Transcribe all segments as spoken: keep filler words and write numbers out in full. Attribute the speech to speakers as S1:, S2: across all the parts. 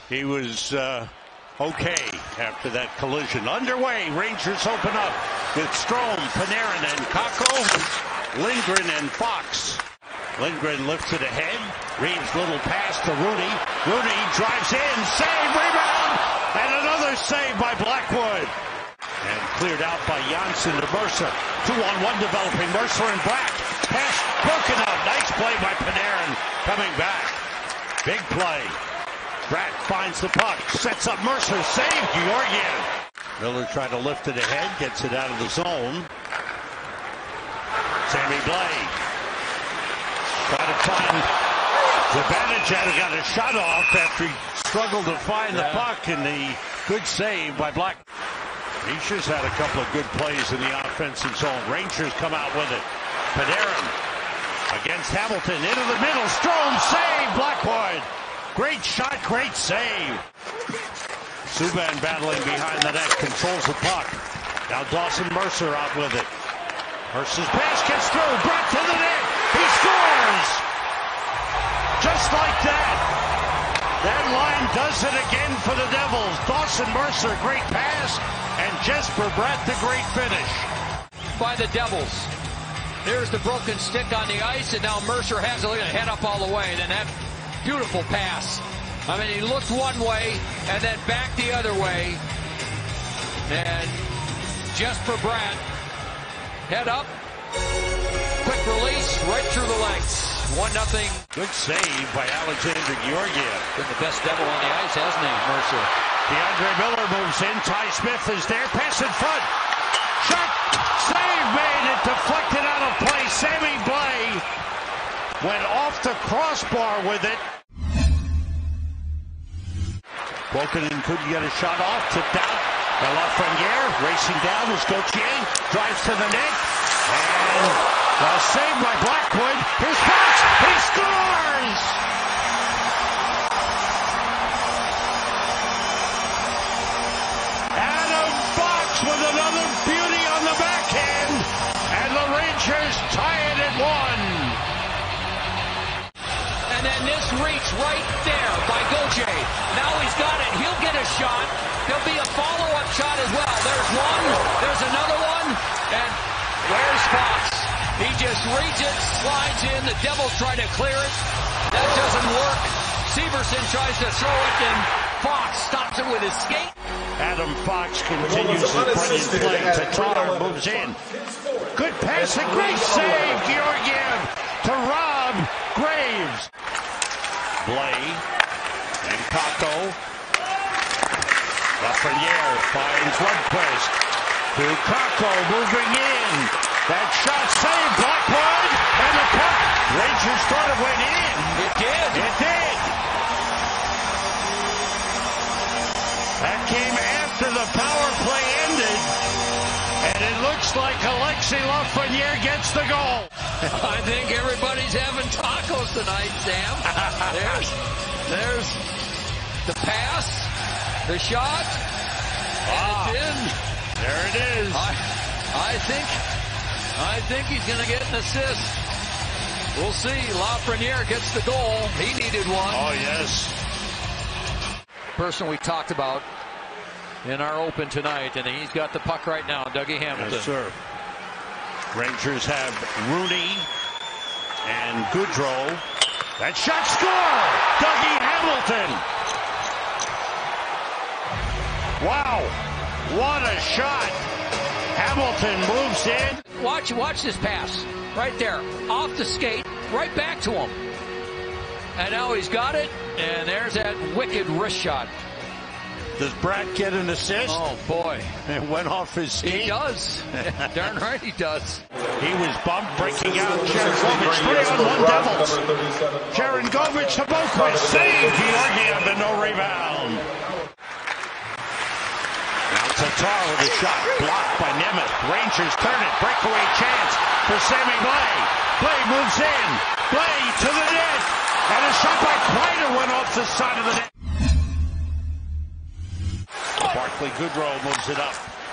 S1: He was uh, okay after that collision. Underway, Rangers open up with Strome, Panarin, and Kakko, Lindgren, and Fox. Lindgren lifts it ahead. Reeves' little pass to Rooney. Rooney drives in, save, rebound, and another save by Blackwood. And cleared out by Janssen to Mercer. Two on one developing. Mercer and Bratt. Pass broken up. Nice play by Panarin coming back. Big play. Bratt finds the puck. Sets up Mercer. Save Georgiev. Miller tried to lift it ahead. Gets it out of the zone. Sammy Blais. Try to find Zibanejad, who got a shot off after he struggled to find yeah. the puck, and the good save by Black. Nisha's had a couple of good plays in the offensive zone. Rangers come out with it. Panarin against Hamilton into the middle. Strome save. Blackwood. Great shot, great save. Subban battling behind the net, controls the puck. Now Dawson Mercer out with it. Mercer's pass gets through. Bratt to the net. He scores! Just like that. That line does it again for the Devils. Dawson Mercer, great pass. And Jesper Bratt, the great finish.
S2: By the Devils. There's the broken stick on the ice, and now Mercer has it. Look at it, head up all the way. And then that beautiful pass. I mean, he looked one way and then back the other way. And Jesper Bratt, head up. Quick release, right through the legs. One nothing.
S1: Good save by Alexander Georgiev.
S2: Been the best Devil on the ice, hasn't he, Mercer?
S1: DeAndre Miller moves in. Ty Smith is there. Pass in front. Shot. Save made. It deflected out of play. Sammy Blais went off the crossbar with it. Wokanen couldn't get a shot off. Tipped out. And Lafreniere racing down as Gauthier drives to the net. And a save by Blackwood. Here's Fox. He scores! Adam Fox with another beauty on the backhand. And the Rangers tie it at one.
S2: And then this reach right there by Gauthier. Now he's got it. He'll get a shot. There'll be a follow-up shot as well. There's one. There's another one. And where's Fox? He just reaches, slides in. The Devils try to clear it. That doesn't work. Severson tries to throw it, and Fox stops it with his skate.
S1: Adam Fox continues his brilliant play. Tatar moves in. Good pass, a great save. Georgiev to Rob Graves. Blais and Kakko. Lafreniere finds Lundqvist. To Kakko moving in. That shot saved. Blackwood and the puck. Rangers thought it went in.
S2: It did.
S1: It did. That came after the power play ended. And it looks like Alexis Lafreniere gets the goal.
S2: I think everybody's having tacos tonight, Sam. There's, there's the pass, the shot, and
S1: ah,
S2: it's in.
S1: There it is.
S2: I, I think, I think he's going to get an assist. We'll see. Lafreniere gets the goal. He needed one.
S1: Oh, yes.
S2: Person we talked about in our open tonight, and he's got the puck right now, Dougie Hamilton.
S1: Yes, sir. Rangers have Rooney and Goodrow. That shot score! Dougie Hamilton! Wow! What a shot! Hamilton moves in.
S2: Watch, watch this pass. Right there. Off the skate. Right back to him. And now he's got it. And there's that wicked wrist shot.
S1: Does Bratt get an assist?
S2: Oh, boy.
S1: It went off his skate.
S2: He does. Darn right he does.
S1: He was bumped, breaking out. Sharangovich, three on one Devils. Sharangovich to Boquist. Save Georgiev and no rebound. Now Tatar with a shot. Blocked by Nemeth. Rangers turn it. Breakaway chance for Sammy Blais. Blais moves in. Blais to the net. And a shot by Kreider went off the side of the net. Barclay Goodrow moves it up.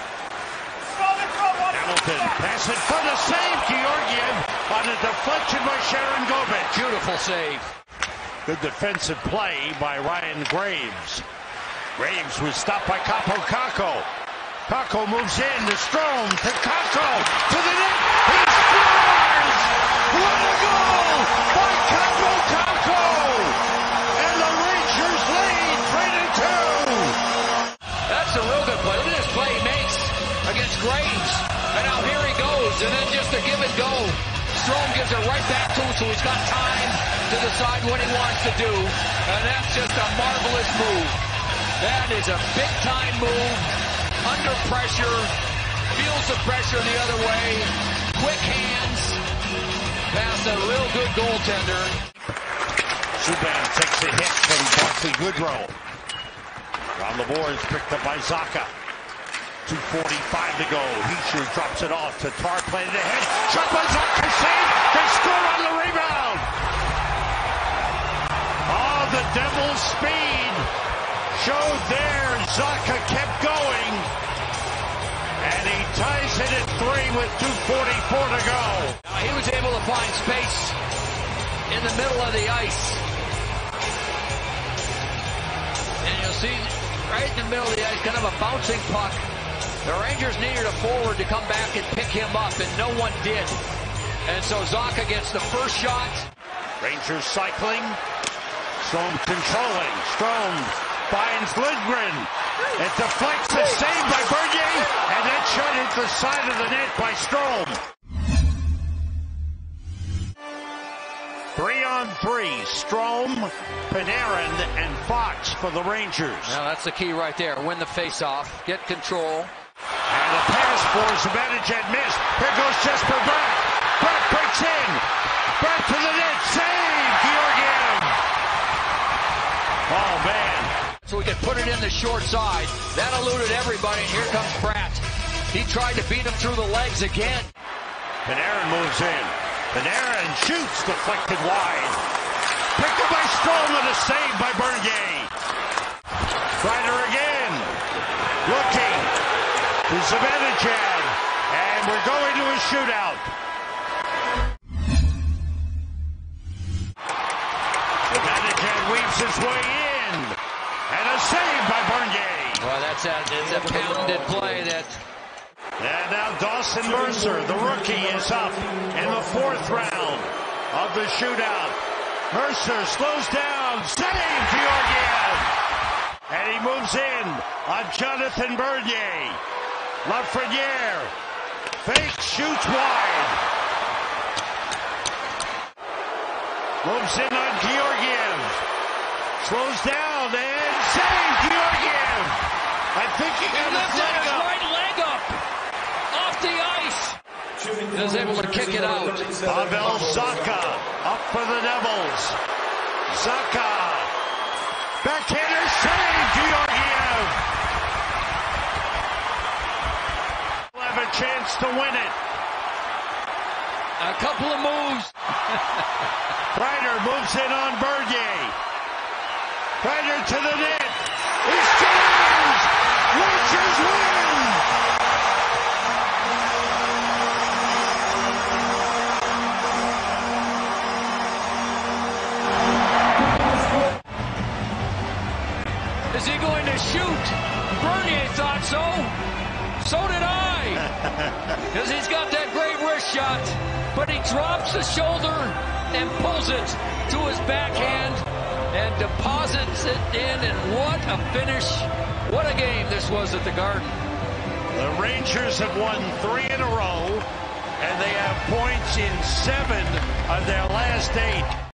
S1: Hamilton pass it for the save. Georgiev on a deflection by Sharangovich.
S2: Beautiful save.
S1: Good defensive play by Ryan Graves. Graves was stopped by Kaapo Kakko. Kakko moves in to Strome to Kakko to the net. He scores! What a goal by Kaapo Kakko! And the Rangers lead three to two.
S2: That's a real good play. Look at this play he makes against Graves. And now here he goes. And then just a give and go. Strome gives it right back to him, so he's got time to decide what he wants to do. And that's just a marvelous move. That is a big-time move. Under pressure. Feels the pressure the other way. Quick hands. Past a real good goaltender.
S1: Subban takes a hit from Barclay Goodrow. On the boards, picked up by Zacha. two forty-five to go. Hischier drops it off to Tar, playing it ahead. Shot by Zacha, save. They score on the rebound. Oh, the Devils' speed showed there. Zacha kept going. And he ties it at three with two forty-four to go.
S2: Now he was able to find space in the middle of the ice. And you'll see right in the middle of the ice, kind of a bouncing puck. The Rangers needed a forward to come back and pick him up, and no one did. And so Zacha gets the first shot.
S1: Rangers cycling. Strome controlling. Strome finds Lindgren. It deflects, a save by Bernier, and that shot hit the side of the net by Strome. Three on three. Strome, Panarin, and Fox for the Rangers.
S2: Now that's the key right there. Win the face-off. Get control.
S1: And the pass for Zibanejad missed. Here goes Jesper Bratt. Bratt breaks in. Bratt to the net. Save! Georgiev. Oh, man.
S2: So we could put it in the short side. That eluded everybody, and here comes Bratt. He tried to beat him through the legs again.
S1: Panarin moves in. Panarin shoots, deflected wide. Picked up by Strome and a save by Bernier. Kreider again. Looking to Zibanejad. And we're going to a shootout. Zibanejad weaves his way in. And a save by Bernier.
S2: Well, that's a, it's a patented play that...
S1: And now Dawson Mercer, the rookie, is up in the fourth round of the shootout. Mercer slows down, save Georgiev! And he moves in on Jonathan Bernier. Lafreniere, fake, shoots wide. Moves in on Georgiev. Slows down and save Georgiev! I think he got his leg up.
S2: Right leg up. Off the ice. Is able to kick it out.
S1: Pavel Zacha up for the Devils. Zacha. Backhander save, Georgiev. Will have a chance to win it.
S2: A couple of moves.
S1: Kreider moves in on Bernier. Kreider to the net. He scores! Rangers win!
S2: Is he going to shoot? Bernier thought so. So did I. Because he's got that great wrist shot. But he drops the shoulder and pulls it to his backhand and deposits it in. And what a finish. What a game this was at the Garden.
S1: The Rangers have won three in a row, and they have points in seven of their last eight.